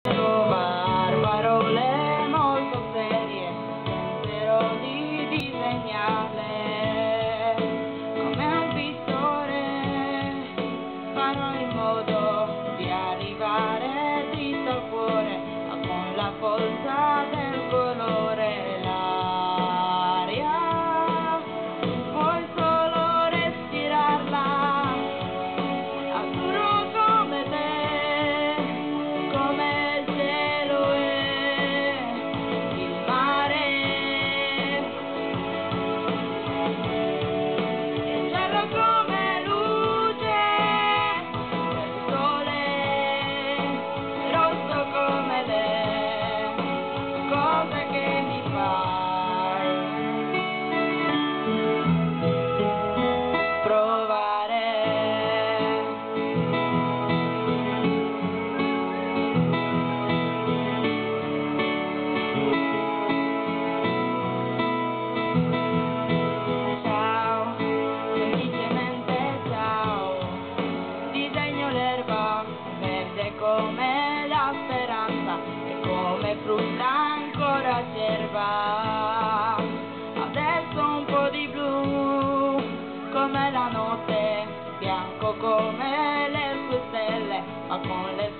Trovar parole molto serie, penserò di disegnarle come un pittore, farò in modo di arrivare dritto al cuore, ma con la forza del colore. L'aria puoi solo respirarla, azzurro come te, come come luce del sole, rosso come le cose che mi fai provare. Come la speranza e come frutta ancora acerba, adesso un po' di blu come la notte, bianco come le sue stelle, ma con le